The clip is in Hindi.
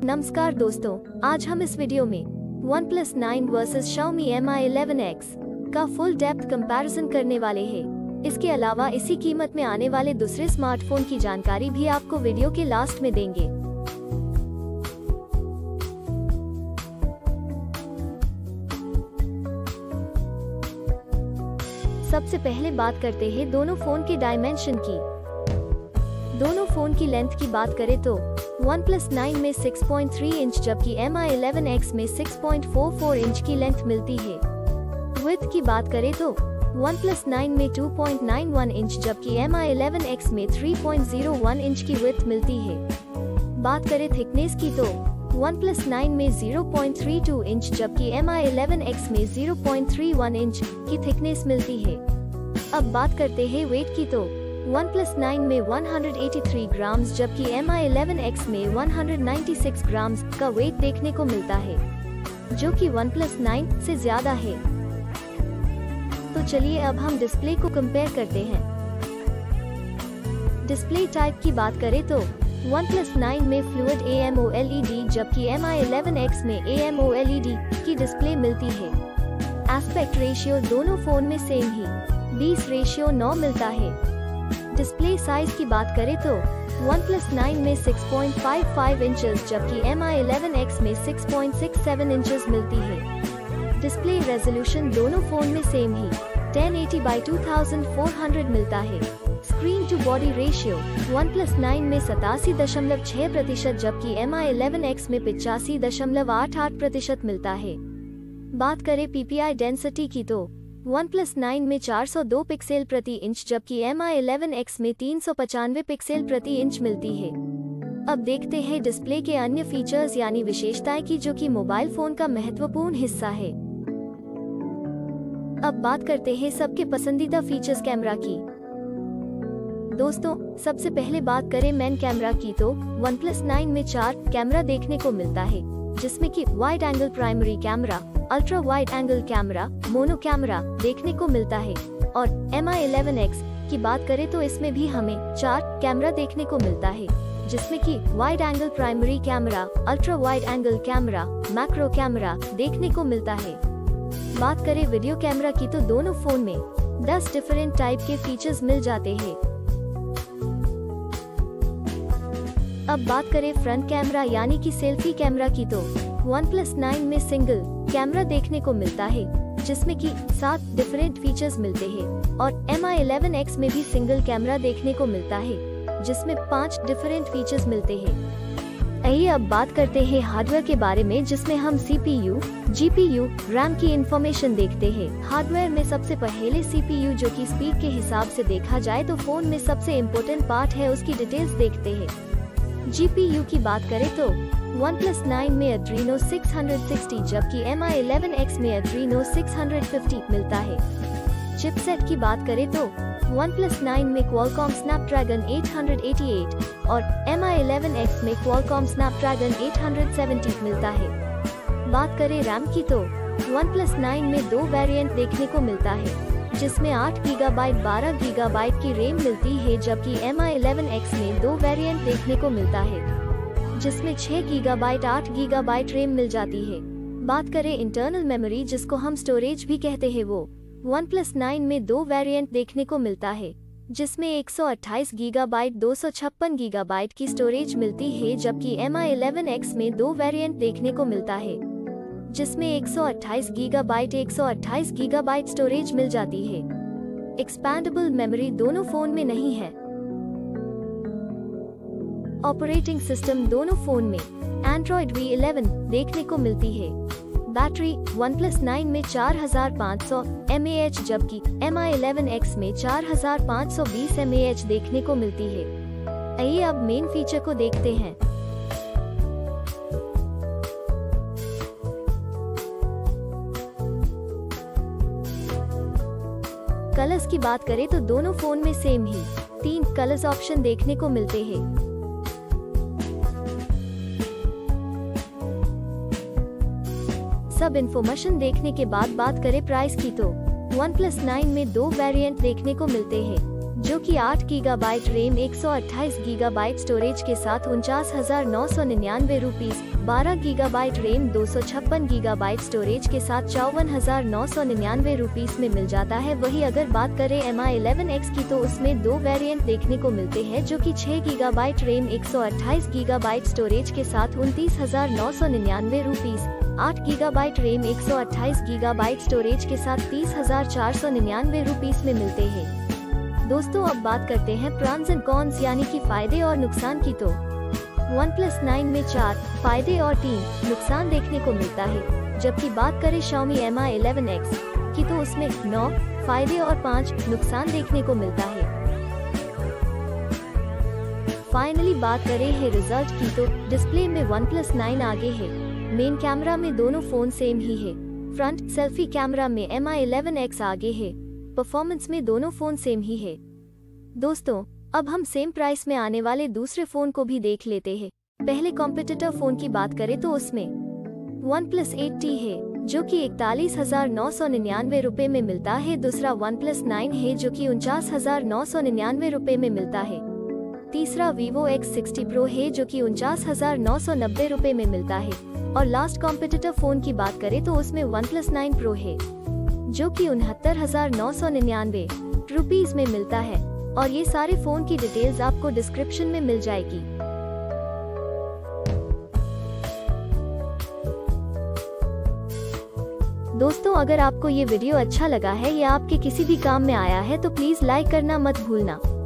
नमस्कार दोस्तों, आज हम इस वीडियो में OnePlus 9 versus Xiaomi Mi 11X का फुल डेप्थ कंपैरिजन करने वाले हैं। इसके अलावा इसी कीमत में आने वाले दूसरे स्मार्टफोन की जानकारी भी आपको वीडियो के लास्ट में देंगे। सबसे पहले बात करते हैं दोनों फोन के डायमेंशन की। दोनों फोन की लेंथ की बात करें तो OnePlus 9 में 6.3 इंच जबकि Mi 11X में 6.44 इंच की लेंथ मिलती है। विड्थ की बात करें तो OnePlus 9 में 2.91 इंच जबकि Mi 11X में 3.01 इंच की विड्थ मिलती है। बात करें थिकनेस की तो OnePlus 9 में 0.32 इंच जबकि Mi 11X में 0.31 इंच की थिकनेस मिलती है। अब बात करते हैं वेट की तो OnePlus 9 में 183 ग्राम्स जबकि Mi 11X में 196 ग्राम्स का वेट देखने को मिलता है, जो कि OnePlus 9 से ज्यादा है। तो चलिए अब हम डिस्प्ले को कंपेयर करते हैं। डिस्प्ले टाइप की बात करें तो OnePlus 9 में फ्लूइड AMOLED जबकि Mi 11X में AMOLED की डिस्प्ले मिलती है। एस्पेक्ट रेशियो दोनों फोन में सेम ही 20:9 मिलता है। डिस्प्ले साइज की बात करें तो OnePlus 9 में 6.55 इंचेस जबकि Mi 11X में 6.67 इंचेस मिलती है। डिस्प्ले रेजोल्यूशन दोनों फोन में सेम ही 1080x2400 मिलता है। Screen to body ratio OnePlus 9 में 87.6% जबकि Mi 11X में 85.88% मिलता है। बात करें PPI डेंसिटी की तो OnePlus 9 में 402 पिक्सल प्रति इंच जबकि Mi 11X में 395 पिक्सल प्रति इंच मिलती है। अब देखते हैं डिस्प्ले के अन्य फीचर्स यानी विशेषताएं की, जो कि मोबाइल फोन का महत्वपूर्ण हिस्सा है। अब बात करते हैं सबके पसंदीदा फीचर्स कैमरा की। दोस्तों, सबसे पहले बात करें मेन कैमरा की तो OnePlus 9 में 4 कैमरा देखने को मिलता है, जिसमें कि wide angle primary camera, ultra wide angle camera, mono camera देखने को मिलता है। और Mi 11X की बात करें तो इसमें भी हमें 4 कैमरा देखने को मिलता है, जिसमें कि wide angle primary camera, ultra wide angle camera, macro camera देखने को मिलता है। बात करें वीडियो कैमरा की तो दोनों फोन में 10 डिफरेंट टाइप के फीचर्स मिल जाते हैं। अब बात करें फ्रंट कैमरा यानी कि सेल्फी कैमरा की तो OnePlus 9 में सिंगल कैमरा देखने को मिलता है, जिसमें कि 7 डिफरेंट फीचर्स मिलते हैं। और Mi 11X में भी सिंगल कैमरा देखने को मिलता है, जिसमें 5 डिफरेंट फीचर्स मिलते हैं। आइए अब बात करते हैं हार्डवेयर के बारे में, जिसमें हम CPU, GPU, RAM की इंफॉर्मेशन देखते हैं। हार्डवेयर में सबसे पहले CPU, जो कि स्पीड के हिसाब से देखा जाए तो फोन में सबसे इम्पोर्टेंट पार्ट है, उसकी डिटेल्स देखते हैं। GPU की बात करें तो OnePlus 9 में Adreno 660 जबकि Mi 11X में Adreno 650 मिलता है। चिपसेट की बात करें तो OnePlus 9 में Qualcomm Snapdragon 888 और Mi 11X में Qualcomm Snapdragon 870 मिलता है। बात करें RAM की तो OnePlus 9 में 2 वेरिएंट देखने को मिलता है, जिसमें 8 GB 12 GB की रैम मिलती है, जबकि Mi 11X में 2 वेरिएंट देखने को मिलता है, जिसमें 6 GB 8 GB रैम मिल जाती है। बात करें इंटरनल मेमोरी, जिसको हम स्टोरेज भी कहते हैं, वो OnePlus 9 में 2 वेरिएंट देखने को मिलता है, जिसमें 128 GB 256 GB की स्टोरेज मिलती है, जबकि Mi 11X में 2 वेरिएंट देखने को मिलता है, जिसमें 128 GB 128 GB स्टोरेज मिल जाती है। एक्सपैंडेबल मेमोरी दोनों फोन में नहीं है। ऑपरेटिंग सिस्टम दोनों फोन में Android V11 देखने को मिलती है। बैटरी OnePlus 9 में 4500 mAh जबकि Mi 11X में 4520 mAh देखने को मिलती है। आइए अब मेन फीचर को देखते हैं। कलर्स की बात करें तो दोनों फोन में सेम ही 3 कलर्स ऑप्शन देखने को मिलते हैं। सब इन्फॉर्मेशन देखने के बाद बात करें प्राइस की तो OnePlus 9 में 2 वेरिएंट देखने को मिलते हैं, जो कि 8 गीगाबाइट रैम 128 गीगाबाइट स्टोरेज के साथ 49,999 rupees, 12 gigabyte RAM 256 gigabyte storage के साथ 54,999 रुपीस में मिल जाता है। वही अगर बात करें Mi 11X की तो उसमें दो वेरिएंट देखने को मिलते हैं, जो कि 6 गीगाबाइट रैम 128 गीगाबाइट स्टोरेज के साथ 29,999 rupees, 8 gigabyte RAM 128 gigabyte storage के साथ 30,499 रुपीस में मिलते हैं। दोस्तों अब बात करते हैं प्रॉन्स एंड कॉन्स यानी कि फायदे और नुकसान की। तो OnePlus 9 में 4 फायदे और 3 नुकसान देखने को मिलता है, जबकि बात करें Xiaomi Mi 11X की तो उसमें 9 फायदे और 5 नुकसान देखने को मिलता है। फाइनली बात करें है रिजल्ट की तो डिस्प्ले में OnePlus 9 आगे है। मेन कैमरा में दोनों फोन सेम ही है। फ्रंट सेल्फी कैमरा में Mi 11X आगे है। परफॉर्मेंस में दोनों फोन सेम ही है। दोस्तों अब हम सेम प्राइस में आने वाले दूसरे फोन को भी देख लेते हैं। पहले कॉम्पिटिटर फोन की बात करें तो उसमें OnePlus 8T है, जो कि 41,999 रुपए में मिलता है। दूसरा OnePlus 9 है, जो कि 49,999 रुपए में मिलता है। तीसरा Vivo X60 Pro है, जो कि 49,990 रुपए में मिलता है। और लास्ट कॉम्पिटिटर फोन की बात करें तो उसमें OnePlus 9 Pro है, जो कि 69,999 रुपीस में मिलता है। और ये सारे फोन की डिटेल्स आपको डिस्क्रिप्शन में मिल जाएगी। दोस्तों अगर आपको ये वीडियो अच्छा लगा है या आपके किसी भी काम में आया है तो प्लीज लाइक करना मत भूलना।